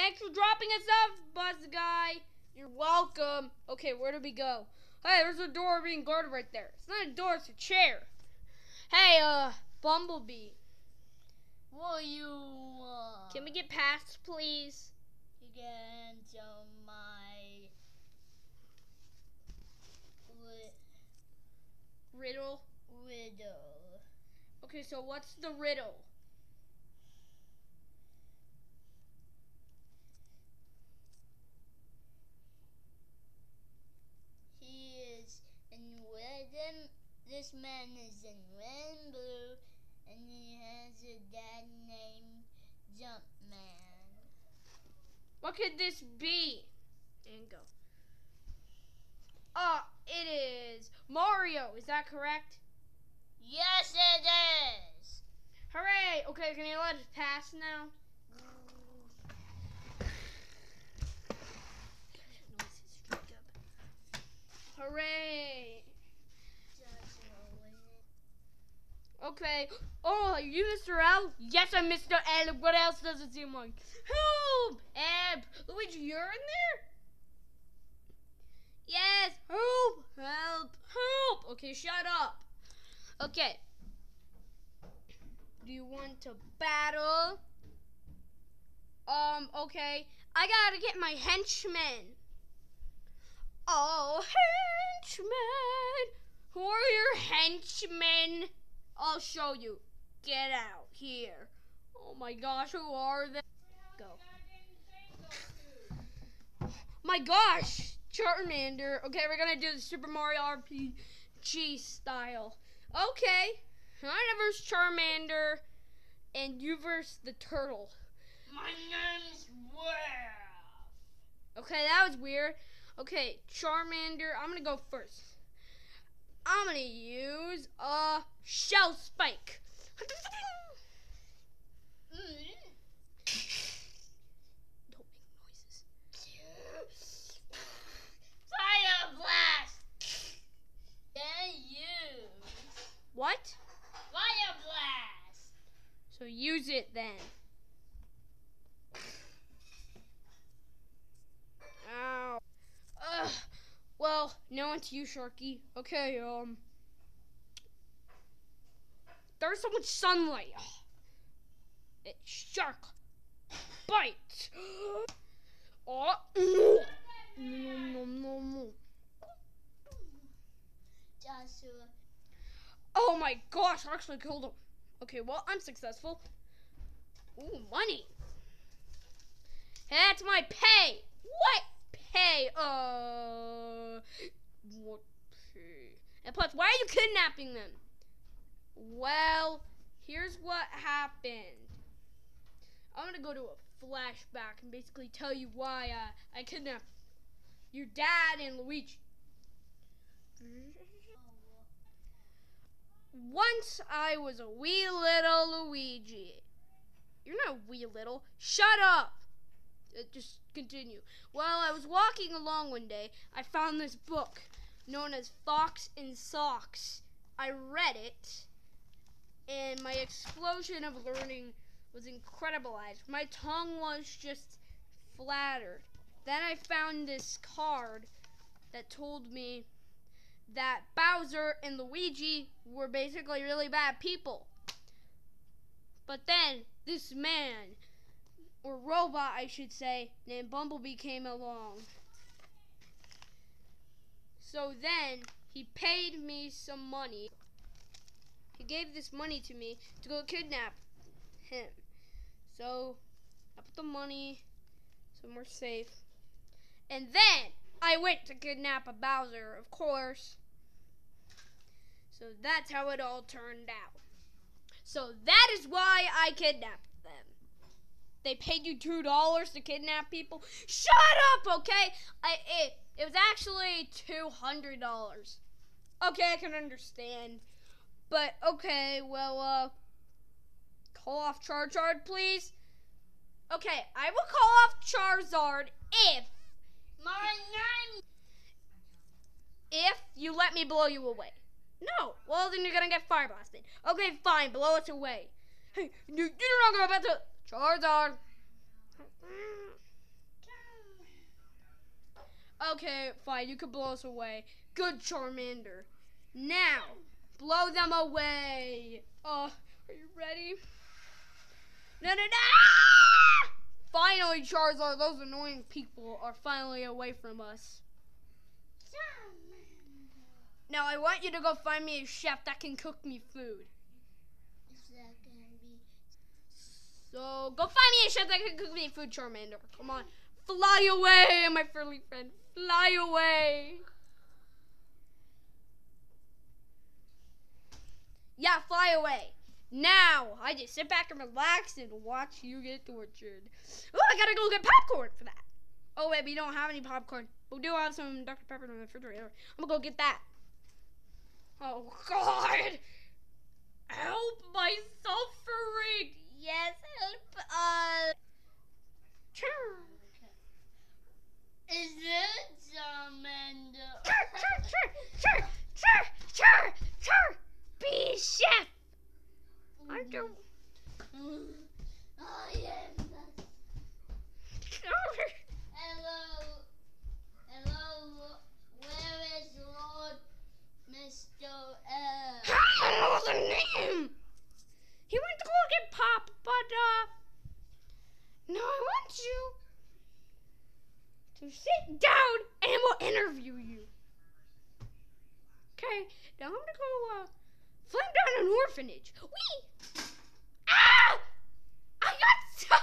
thanks for dropping us off, Buzz Guy. You're welcome. Okay, where do we go? Hey, there's a door being guarded right there. It's not a door, it's a chair. Hey, Bumblebee. What you Can we get past, please? You get into my Riddle? riddle. Okay, so what's the riddle? He is in red and this man is in red and blue, and he has a dad named Jumpman. What could this be? And go. It is Mario. Is that correct? Yes, it is. Hooray! Okay, can you let us pass now? Hooray! Okay. Oh, are you Mr. L? Yes, I'm Mr. L. What else does it seem like? Help! Luigi, you're in there? Yes. Help! Help! Help! Okay, shut up. Okay. Do you want to battle? Okay. I gotta get my henchmen. Oh, henchmen! Who are your henchmen? I'll show you. Get out here. Oh my gosh, who are they? Go. My gosh, Charmander. Okay, we're gonna do the Super Mario RPG style. Okay, I versus Charmander, and you versus the turtle. My name's Wolf. Okay, that was weird. Okay, Charmander, I'm gonna go first. I'm gonna use a shell spike. Don't make noises. Fire blast. Then use. What? Fire blast. So use it then. Ow. Ugh. Well, now on to you, Sharky. Okay, there's so much sunlight. It's shark bite. Oh, no. Joshua. Oh my gosh, I actually killed him. Okay, well, I'm successful. Ooh, money. That's my pay. What pay? What pay? And plus, why are you kidnapping them? Well, here's what happened. I'm gonna go to a flashback and basically tell you why I kidnapped your dad and Luigi. Once I was a wee little Luigi. You're not wee little. Shut up. Just continue. Well, I was walking along one day. I found this book known as Fox in Socks. I read it, and my explosion of learning was incredibleized. My tongue was just flattered. Then I found this card that told me that Bowser and Luigi were basically really bad people. But then this man, or robot I should say, named Bumblebee came along. So then he paid me some money. He gave this money to me to go kidnap him. So I put the money somewhere safe. And then I went to kidnap a Bowser, of course. So that's how it all turned out. So that is why I kidnapped them. They paid you $2 to kidnap people? Shut up, okay? It was actually $200. Okay, I can understand. But, okay, well, call off Charizard, please. Okay, I will call off Charizard if you let me blow you away. No, well, then you're gonna get fire blasted. Okay, fine, blow us away. Hey, you're not gonna bet to Charizard. Okay, fine. You could blow us away. Good, Charmander. Now, blow them away. Are you ready? No, no, no! Finally, Charizard, those annoying people are finally away from us. Now, I want you to go find me a chef that can cook me food. Is that gonna be? So, go find me a chef that can cook me food, Charmander. Come on. Fly away, my furry friend. Fly away. Yeah, fly away. Now, I just sit back and relax and watch you get tortured. Oh, I gotta go get popcorn for that. Oh, wait, we don't have any popcorn. We do have some Dr. Pepper in the refrigerator. I'm gonna go get that. Oh, God. Help my suffering. Yes, help us. Is it Charmander? Be chef. I don't. I am the... Hello. Hello. Where is Lord Mr. F? I don't know the name. He went to go get Pop, but no, I want you to sit down and we'll interview you. Okay, now I'm gonna go flame down an orphanage. Whee! Ah! I got stuck.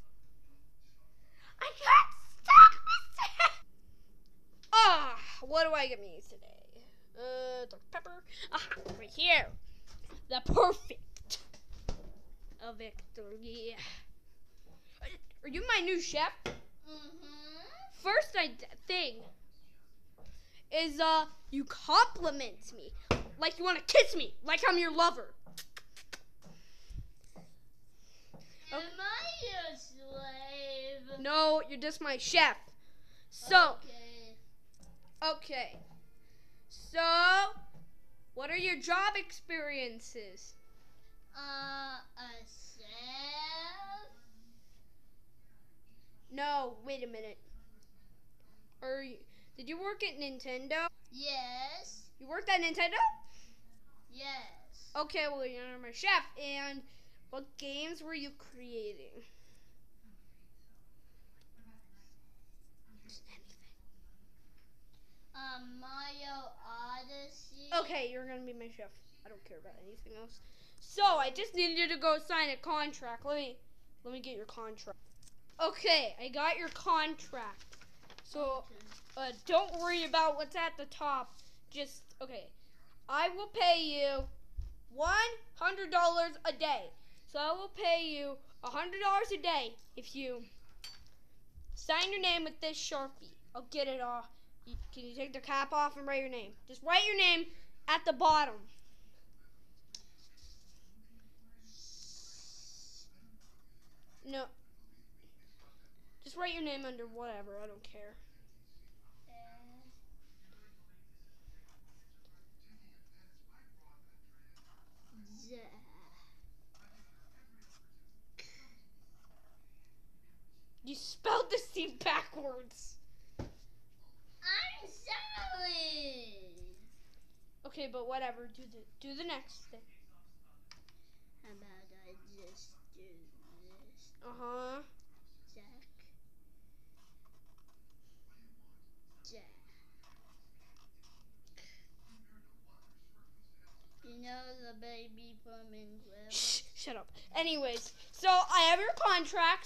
I got stuck. What do I get me today? Dr. Pepper. Right here. The perfect victory. Are you my new chef? First thing is you compliment me like you want to kiss me, like I'm your lover. Am I your slave? No, you're just my chef. So, Okay. So, what are your job experiences? A chef? No, wait a minute. Did you work at Nintendo? Yes. You worked at Nintendo? Yes. Okay, well, you're my chef. And what games were you creating? Mario Odyssey. Okay, you're gonna be my chef. I don't care about anything else. So I just need you to go sign a contract. Let me get your contract. Okay, I got your contract. So don't worry about what's at the top. Okay. I will pay you $100 a day. So I will pay you $100 a day if you sign your name with this Sharpie. I'll get it off. Can you take the cap off and write your name? Just write your name at the bottom. No. Just write your name under whatever. I don't care. You spelled the C backwards. I'm sorry. Okay, but whatever. Do the next thing. How about I just do this? Uh-huh. Jack. You know the baby from Incredible? Shh, shut up. Anyways, so I have your contract,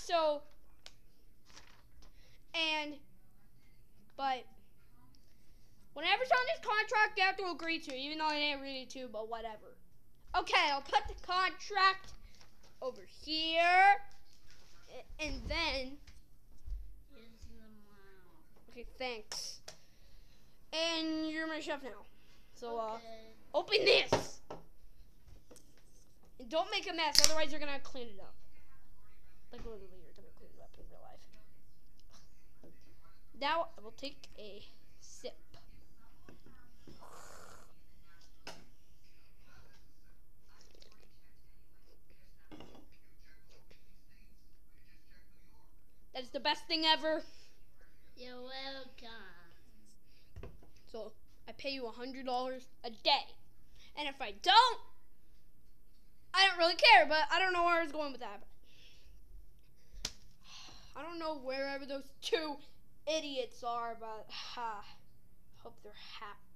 but whenever's on this contract, you have to agree to, even though I didn't read it to, but whatever. Okay, I'll put the contract over here, and then, Here's the mouth. okay, thanks. And you're my chef now. So, Okay. open this. And don't make a mess, otherwise you're gonna clean it up. Like literally, you're gonna clean it up in real life. Now I will take a sip. That is the best thing ever. You're welcome. So I pay you $100 a day. And if I don't, I don't really care, but I don't know where I was going with that. I don't know wherever those two idiots are, but hope they're happy.